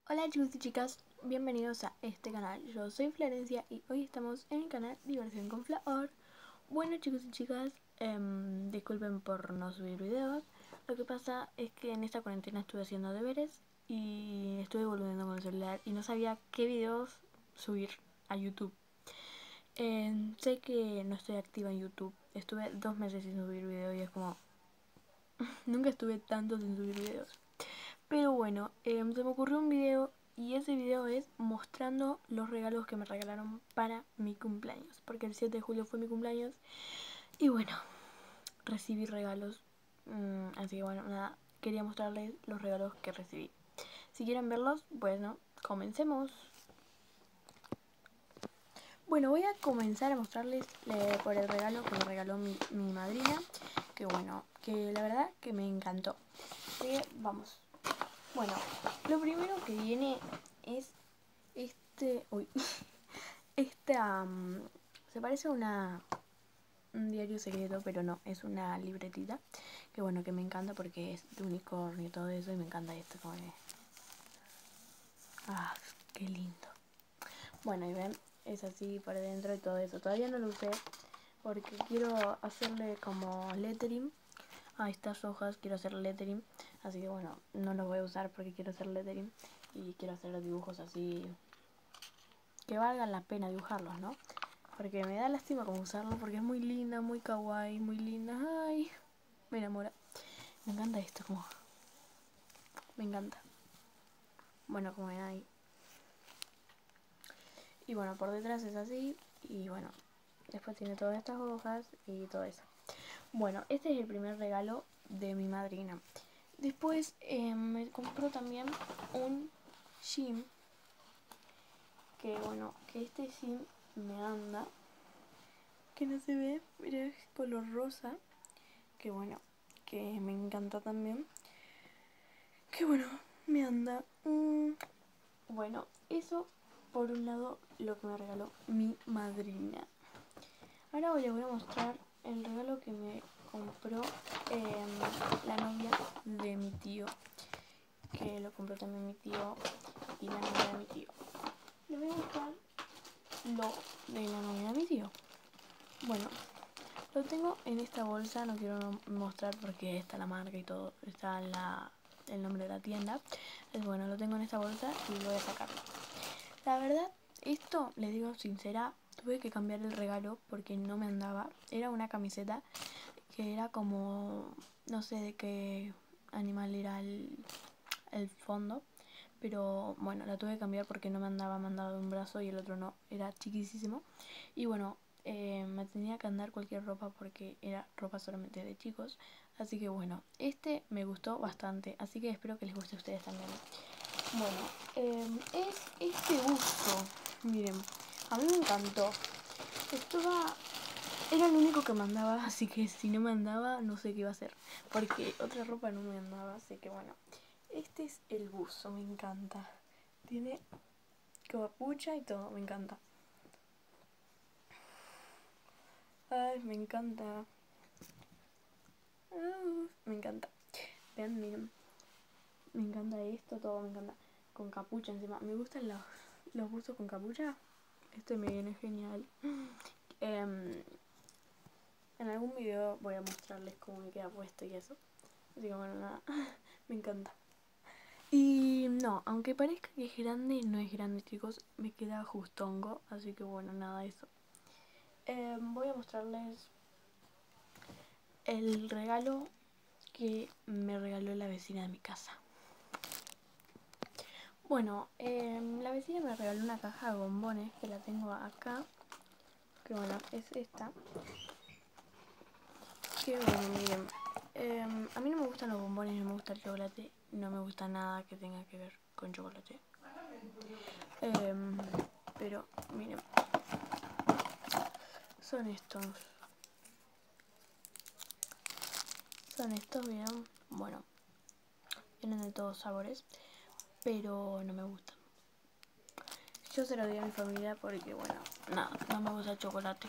Hola chicos y chicas, bienvenidos a este canal. Yo soy Florencia y hoy estamos en el canal Diversión con Flor. Bueno chicos y chicas, disculpen por no subir videos. Lo que pasa es que en esta cuarentena estuve haciendo deberes y estuve volviendo con el celular y no sabía qué videos subir a YouTube. Sé que no estoy activa en YouTube, estuve 2 meses sin subir videos y es como... nunca estuve tanto sin subir videos. Pero bueno, se me ocurrió un video y ese video es mostrando los regalos que me regalaron para mi cumpleaños. Porque el 7 de julio fue mi cumpleaños y bueno, recibí regalos. Así que bueno, nada, quería mostrarles los regalos que recibí. Si quieren verlos, bueno, comencemos. Bueno, voy a comenzar a mostrarles por el regalo que me regaló mi madrina. Que bueno, que la verdad que me encantó. Así que vamos. Bueno, lo primero que viene es uy, se parece a un diario secreto, pero no, es una libretita. Que bueno, que me encanta porque es de unicornio y todo eso, y me encanta esto, como que... ah, qué lindo. Bueno, y ven, es así por dentro y todo eso. Todavía no lo usé porque quiero hacerle como lettering a estas hojas, quiero hacer lettering. Así que bueno, no los voy a usar porque quiero hacer lettering y quiero hacer dibujos así que valgan la pena dibujarlos, ¿no? Porque me da lástima como usarlo porque es muy linda, muy kawaii, muy linda. Ay, me enamora. Me encanta esto, como... me encanta. Bueno, como ven ahí. Y bueno, por detrás es así. Y bueno, después tiene todas estas hojas y todo eso. Bueno, este es el primer regalo de mi madrina. Después me compró también un gym. Que bueno, que este gym me anda. Que no se ve, mira, es color rosa. Que bueno, que me encanta también. Que bueno, me anda. Bueno, eso por un lado lo que me regaló mi madrina. Ahora les voy a mostrar el regalo que me compró la novia de mi tío. Que lo compró también mi tío y la novia de mi tío. Les voy a mostrar lo de la novia de mi tío. Bueno, lo tengo en esta bolsa, no quiero mostrar porque está la marca y todo, está el nombre de la tienda. Entonces bueno, lo tengo en esta bolsa y voy a sacarlo. La verdad, esto, les digo sincera, tuve que cambiar el regalo porque no me andaba. Era una camiseta que era como, no sé de qué animal era el fondo. Pero bueno, la tuve que cambiar porque no me andaba, me andaba de un brazo y el otro no, era chiquísimo. Y bueno, me tenía que andar cualquier ropa porque era ropa solamente de chicos. Así que bueno, este me gustó bastante, así que espero que les guste a ustedes también. Bueno, es este busto, miren, a mí me encantó. Era el único que me andaba, así que si no me andaba no sé qué iba a hacer. Porque otra ropa no me andaba, así que bueno. Este es el buzo, me encanta. Tiene capucha y todo, me encanta. Ay, me encanta. Me encanta. Vean, miren. Me encanta esto, todo me encanta. Con capucha encima. Me gustan los buzos con capucha. Este me viene genial. En algún video voy a mostrarles cómo me queda puesto y eso. Así que bueno, nada. Me encanta. Y no, aunque parezca que es grande, no es grande, chicos. Me queda justongo. Así que bueno, nada, eso. Voy a mostrarles el regalo que me regaló la vecina de mi casa. Bueno, la vecina me regaló una caja de bombones que la tengo acá. Que bueno, es esta. Que bueno, miren. A mí no me gustan los bombones, no me gusta el chocolate. No me gusta nada que tenga que ver con chocolate. Pero miren. Son estos. Son estos, ¿vieron? Bueno, vienen de todos sabores, pero no me gustan. Yo se lo di a mi familia porque, bueno, nada, no me gusta el chocolate.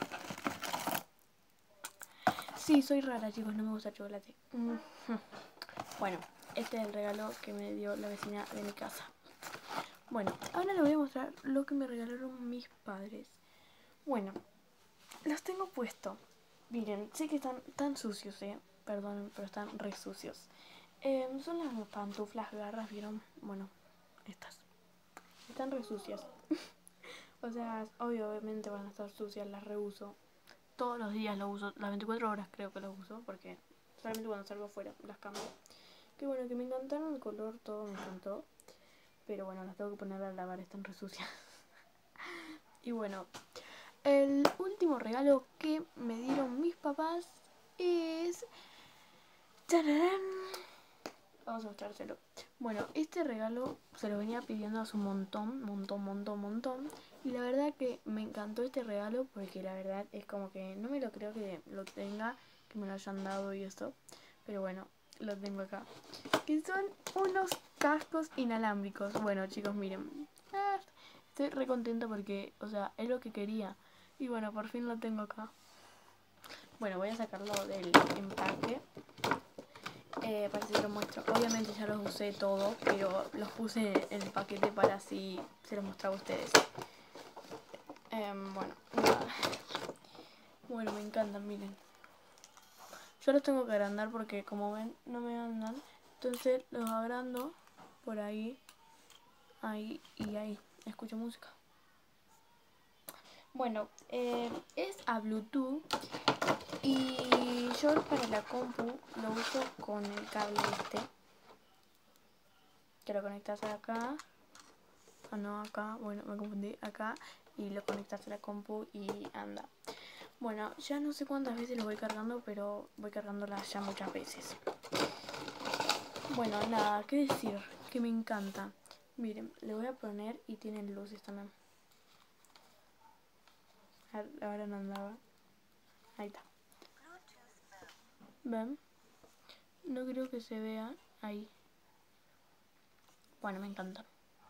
Sí, soy rara, chicos, no me gusta el chocolate. Bueno, este es el regalo que me dio la vecina de mi casa. Bueno, ahora les voy a mostrar lo que me regalaron mis padres. Bueno, los tengo puesto. Miren, sé que están tan sucios, perdón, pero están re sucios. Son las pantuflas garras, ¿vieron? Bueno, estas. Están re sucias. O sea, obviamente van a estar sucias, las reuso. Todos los días lo uso, las 24 horas creo que los uso, porque solamente cuando salgo afuera las cambio. Que bueno, que me encantaron el color, todo me encantó. Pero bueno, las tengo que poner a lavar, están re sucias. Y bueno, el último regalo que me dieron mis papás es... ¡Tararán! Vamos a mostrárselo. Bueno, este regalo se lo venía pidiendo hace un montón. Y la verdad que me encantó este regalo porque la verdad es como que no me lo creo que lo tenga, que me lo hayan dado y esto. Pero bueno, lo tengo acá. Que son unos cascos inalámbricos. Bueno, chicos, miren. Estoy re contenta porque, o sea, es lo que quería. Y bueno, por fin lo tengo acá. Bueno, voy a sacarlo del empaque. Para que se lo muestro. Obviamente ya los usé todos, pero los puse en el paquete para así se los mostraba a ustedes. Bueno, nada. Bueno, me encantan, miren. Yo los tengo que agrandar porque como ven no me andan. Entonces los agrando por ahí, ahí y ahí. Escucho música. Bueno, es a Bluetooth. Y yo para la compu lo uso con el cable este. Que lo conectas acá. Ah, no, acá. Bueno, me confundí. Acá. Y lo conectas a la compu y anda. Bueno, ya no sé cuántas veces lo voy cargando, pero voy cargándola ya muchas veces. Bueno, nada, qué decir. Que me encanta. Miren, le voy a poner y tienen luces también. Ahora no andaba. Ahí está. ¿Ven? No creo que se vea ahí. Bueno, me encantan.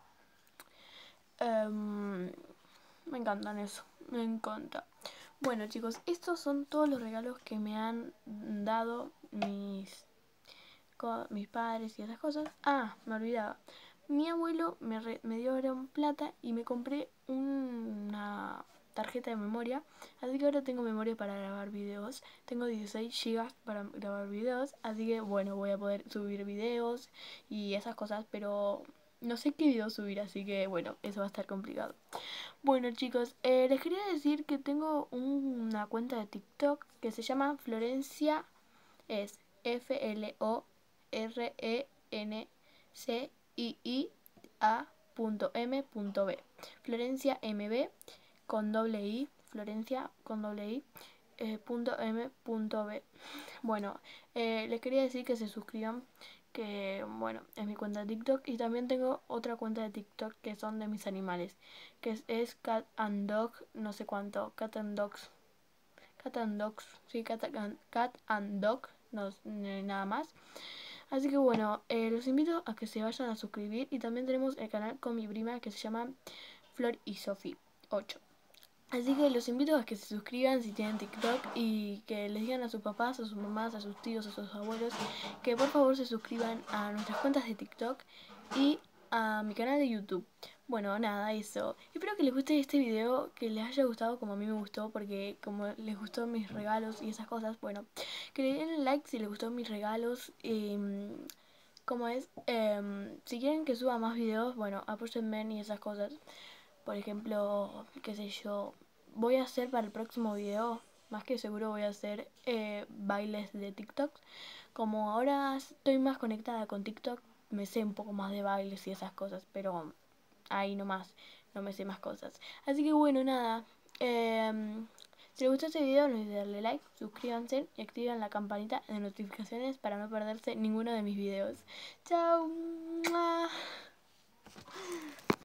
Me encantan eso. Me encanta. Bueno, chicos, estos son todos los regalos que me han dado mis padres y esas cosas. Ah, me olvidaba. Mi abuelo me dio ahora plata y me compré una tarjeta de memoria. Así que ahora tengo memoria para grabar videos. Tengo 16 GB para grabar videos. Así que bueno, voy a poder subir videos y esas cosas. Pero no sé qué video subir, así que bueno, eso va a estar complicado. Bueno, chicos, les quería decir que tengo una cuenta de TikTok que se llama Florencia. Es FlorenciaMCIIA.m.b. Florencia MB con doble I. Florencia con doble I. .m.b. Bueno, les quería decir que se suscriban, que bueno, es mi cuenta de TikTok. Y también tengo otra cuenta de TikTok que son de mis animales, que es Cat and Dog, no sé cuánto, Cat and Dogs, sí, Cat and Dog, no, nada más. Así que bueno, los invito a que se vayan a suscribir. Y también tenemos el canal con mi prima que se llama Flor y Sophie 8. Así que los invito a que se suscriban si tienen TikTok y que les digan a sus papás, a sus mamás, a sus tíos, a sus abuelos que por favor se suscriban a nuestras cuentas de TikTok y a mi canal de YouTube. Bueno, nada, eso. Espero que les guste este video, que les haya gustado como a mí me gustó, porque como les gustó mis regalos y esas cosas, bueno, que le den like si les gustó mis regalos. Como es, si quieren que suba más videos, bueno, apóyenme y esas cosas. Por ejemplo, qué sé yo, voy a hacer para el próximo video, más que seguro voy a hacer bailes de TikTok. Como ahora estoy más conectada con TikTok, me sé un poco más de bailes y esas cosas, pero ahí nomás, no me sé más cosas. Así que bueno, nada, si les gustó este video no olviden darle like, suscríbanse y activen la campanita de notificaciones para no perderse ninguno de mis videos. Chao.